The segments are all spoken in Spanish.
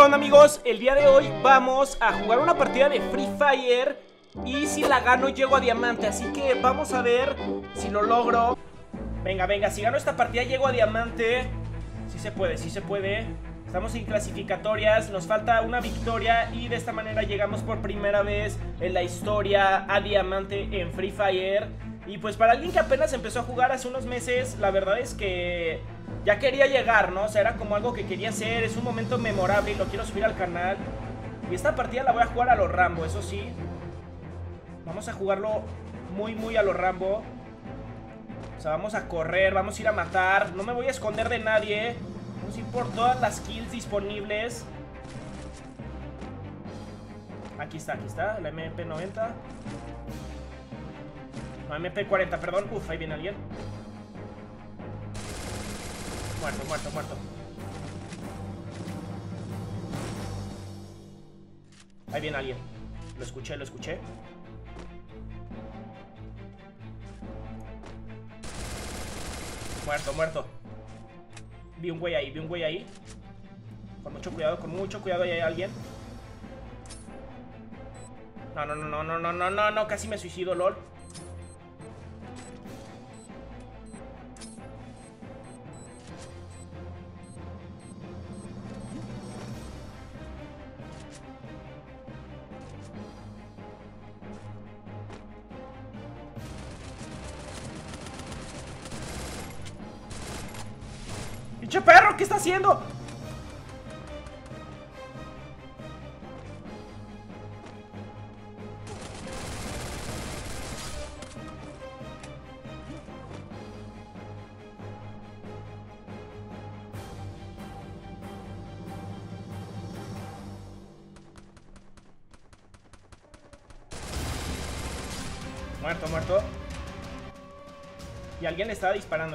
onda, amigos? El día de hoy vamos a jugar una partida de Free Fire y si la gano llego a diamante, así que vamos a ver si lo logro. Venga, venga, si gano esta partida llego a diamante. Sí se puede, sí se puede. Estamos en clasificatorias, nos falta una victoria y de esta manera llegamos por primera vez en la historia a diamante en Free Fire. Y pues para alguien que apenas empezó a jugar hace unos meses, la verdad es que ya quería llegar, ¿no? O sea, era como algo que quería hacer, es un momento memorable y lo quiero subir al canal. Y esta partida la voy a jugar a lo Rambo, eso sí. Vamos a jugarlo muy a lo Rambo. O sea, vamos a correr, vamos a ir a matar. No me voy a esconder de nadie. Vamos a ir por todas las kills disponibles. Aquí está, la MP90. No, MP40, perdón. Uf, ahí viene alguien. Muerto, muerto, muerto. Ahí viene alguien. Lo escuché, lo escuché. Muerto, muerto. Vi un güey ahí, vi un güey ahí. Con mucho cuidado, ahí hay alguien. No, casi me suicido, lol. ¡Pinche perro! ¿Qué está haciendo? Muerto, muerto. Y alguien le estaba disparando,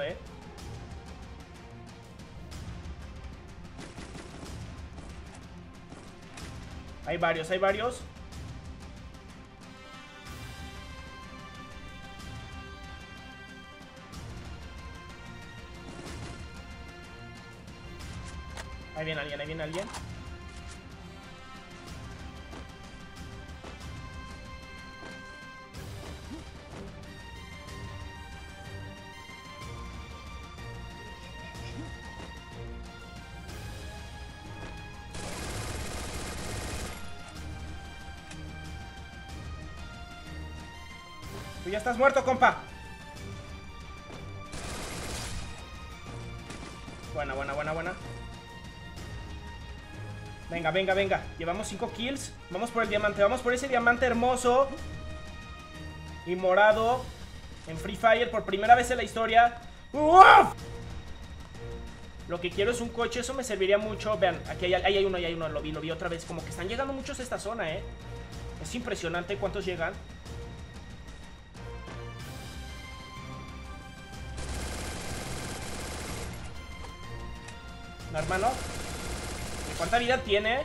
Hay varios, hay varios. Ahí viene alguien, ahí viene alguien. Tú ya estás muerto, compa. Buena. Venga. Llevamos 5 kills. Vamos por el diamante, vamos por ese diamante hermoso y morado en Free Fire por primera vez en la historia. ¡Uf! Lo que quiero es un coche, eso me serviría mucho. Vean, aquí hay uno, lo vi otra vez. Como que están llegando muchos a esta zona, Es impresionante cuántos llegan. No, hermano. ¿Cuánta vida tiene?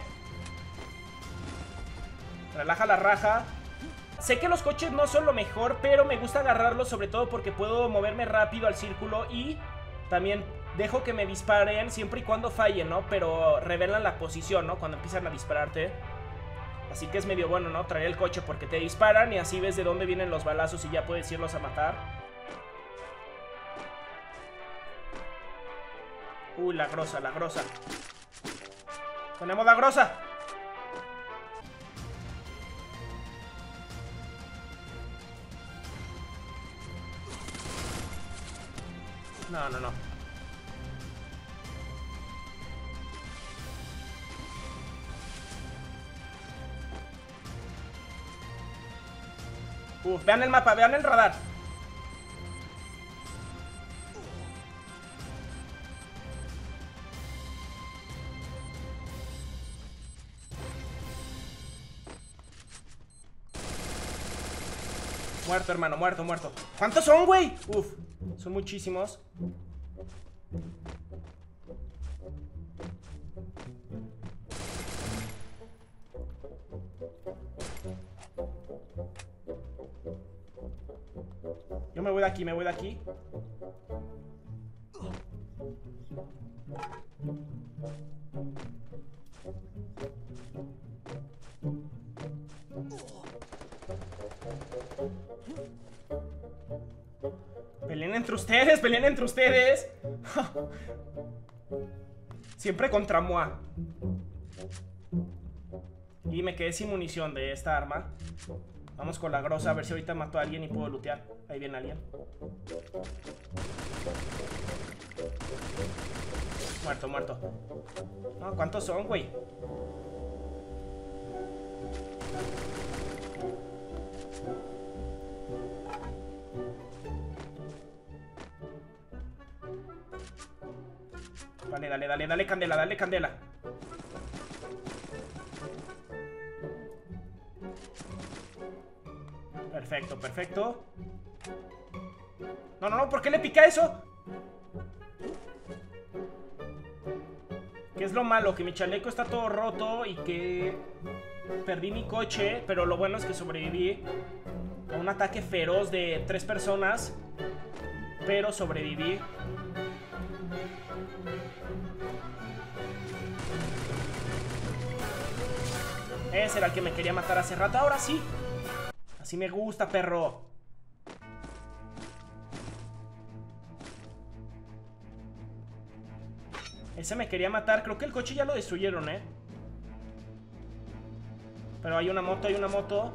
Relaja la raja. Sé que los coches no son lo mejor, pero me gusta agarrarlos sobre todo porque puedo moverme rápido al círculo y también dejo que me disparen siempre y cuando fallen, ¿no? Pero revelan la posición, ¿no? Cuando empiezan a dispararte. Así que es medio bueno, ¿no? Traer el coche porque te disparan y así ves de dónde vienen los balazos y ya puedes irlos a matar. Uy, la grosa. Tenemos la grosa. No. Uf, vean el mapa, vean el radar. Muerto, hermano, muerto. ¿Cuántos son, güey? Uf, son muchísimos. Yo me voy de aquí, me voy de aquí. entre ustedes, peleen entre ustedes. Siempre contra Moa. Y me quedé sin munición de esta arma. Vamos con la grosa, a ver si ahorita mato a alguien y puedo lootear. Ahí viene alguien. Muerto, muerto. No, ¿cuántos son, güey? Vale, dale, dale, dale candela, dale candela. Perfecto, perfecto. No, no, no, ¿por qué le pica eso? ¿Qué es lo malo? Que mi chaleco está todo roto y que perdí mi coche, pero lo bueno es que sobreviví a un ataque feroz de 3 personas. Pero sobreviví. Ese era el que me quería matar hace rato. Ahora sí. Así me gusta, perro. Ese me quería matar. Creo que el coche ya lo destruyeron, Pero hay una moto, hay una moto.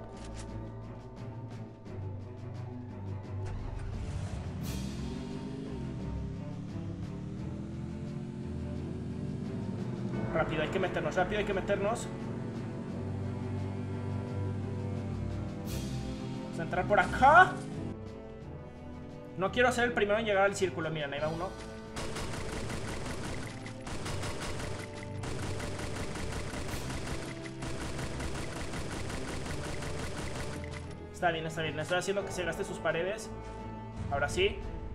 Rápido, hay que meternos, rápido, hay que meternos. Vamos a entrar por acá. No quiero ser el primero en llegar al círculo. Miren, ahí va uno. Está bien, está bien. Le estoy haciendo que se gaste sus paredes. Ahora sí.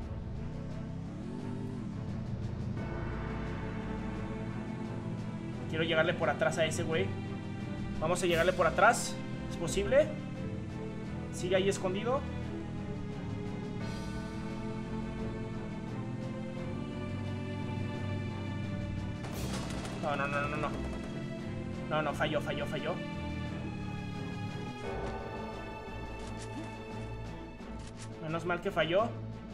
Quiero llegarle por atrás a ese güey. Vamos a llegarle por atrás. ¿Es posible? Sigue ahí escondido. No, no, no, no, no. No, no, falló, falló, falló. Menos mal que falló.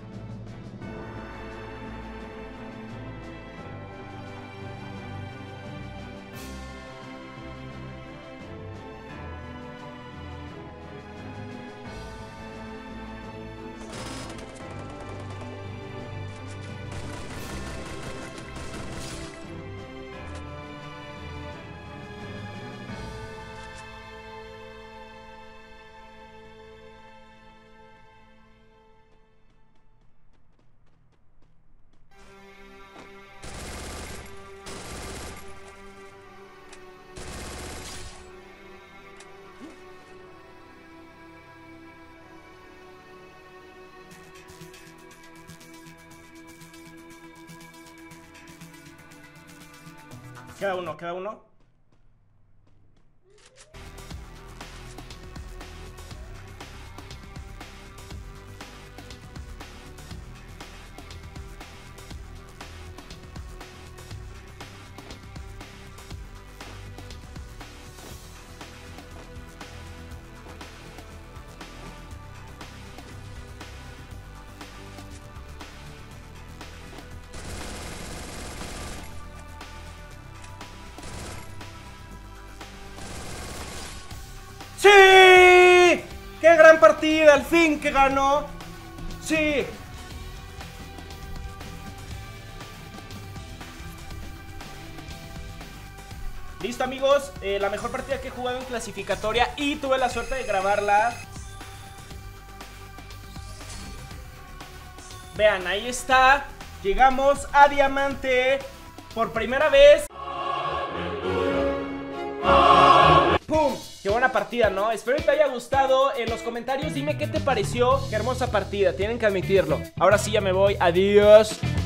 Queda uno, queda uno. ¡Sí! ¡Qué gran partida! ¡Al fin que ganó! ¡Sí! Listo, amigos, la mejor partida que he jugado en clasificatoria y tuve la suerte de grabarla. Vean, ahí está. Llegamos a diamante por primera vez. ¡Pum! Qué buena partida, ¿no? Espero que te haya gustado. En los comentarios dime qué te pareció. Qué hermosa partida, tienen que admitirlo. Ahora sí ya me voy, adiós.